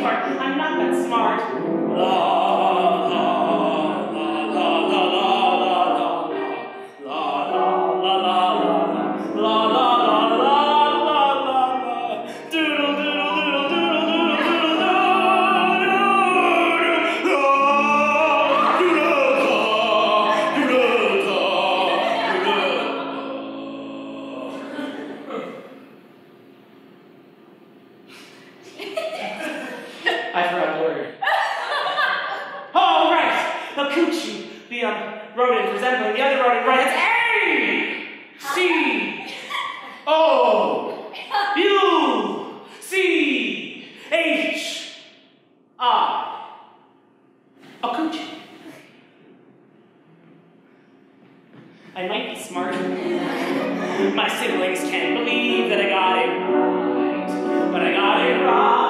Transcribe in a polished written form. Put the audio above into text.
part. I'm not that smart. La, la, la, la, la, la, la, la, la, la, la, la, la, la, doodle, doodle, doodle, doodle, doodle, I forgot the word. Oh, right! The coochie. The rodent resembling the other rodent. Right, it's A! C! O! U! C! H! I. A coochie. I might be smart. My siblings can't believe that I got it right. But I got it right.